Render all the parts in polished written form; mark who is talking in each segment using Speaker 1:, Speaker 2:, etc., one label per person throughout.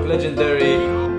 Speaker 1: legendary.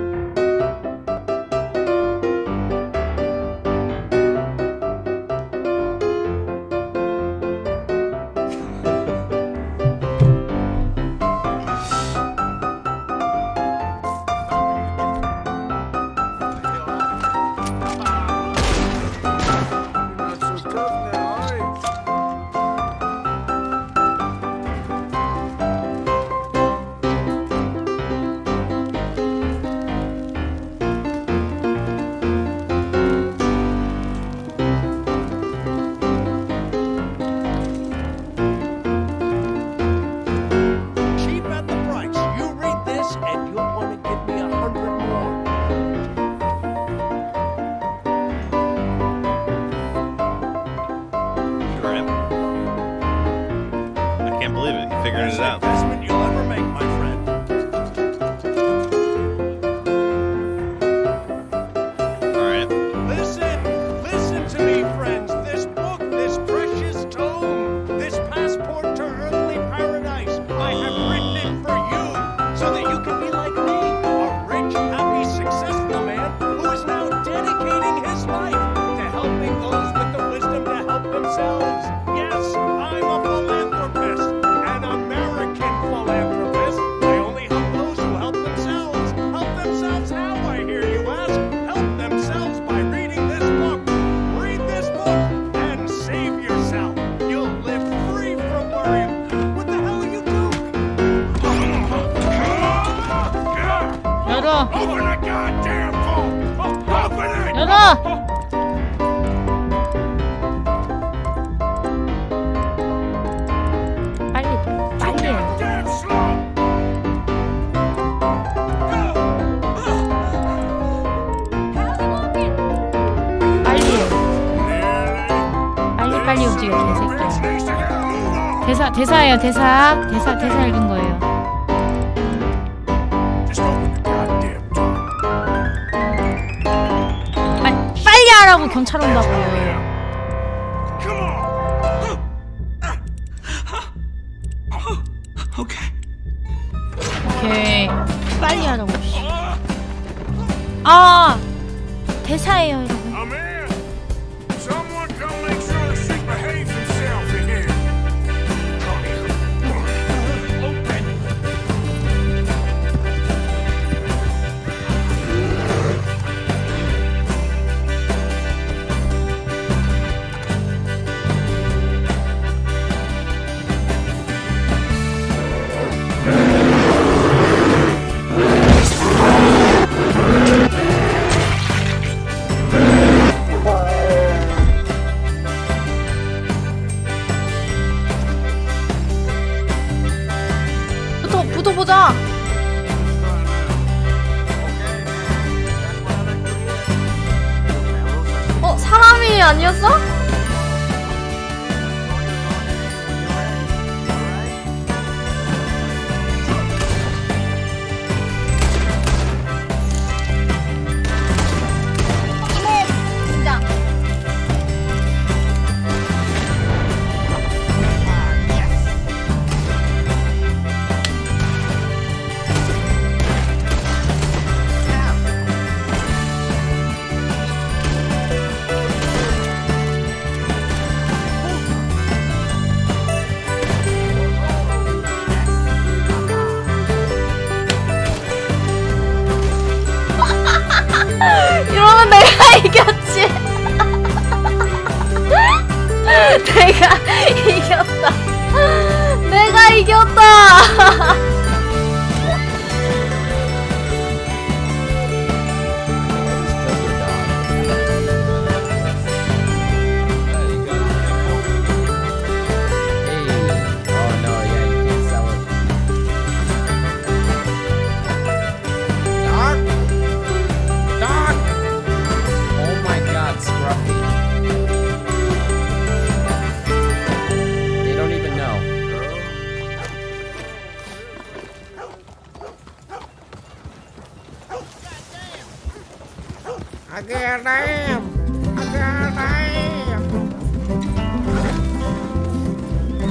Speaker 2: 대사예요, 대사 읽은 거예요. 빨리 하라고 경찰 온다고요. 오케이, 빨리 하라고. 아, 대사예요, 여러분. 붙어보자. 사람이 아니었어? 이러면 내가 이겼지. 내가 이겼다.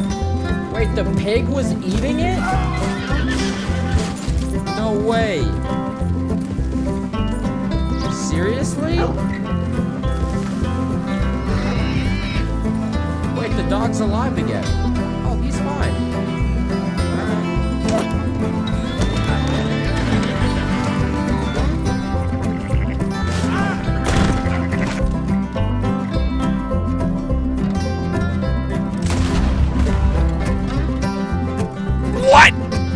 Speaker 3: Wait, the pig was eating it? No way.
Speaker 1: Wait, the dog's alive again. Oh, he's fine.
Speaker 3: What?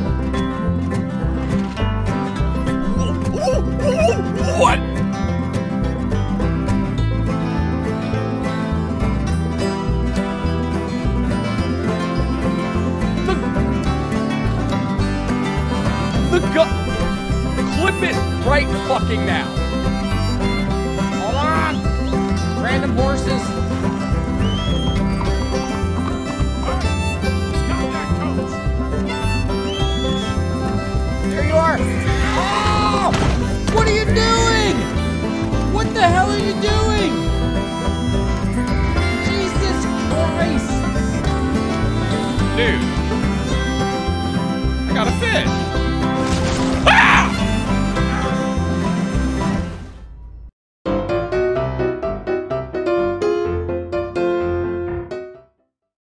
Speaker 3: What?
Speaker 1: Clip it right fucking now. Hold on. Random horses. There you are. Oh! What are you doing? What the hell are you doing? Jesus Christ.
Speaker 3: Dude. I got a fish.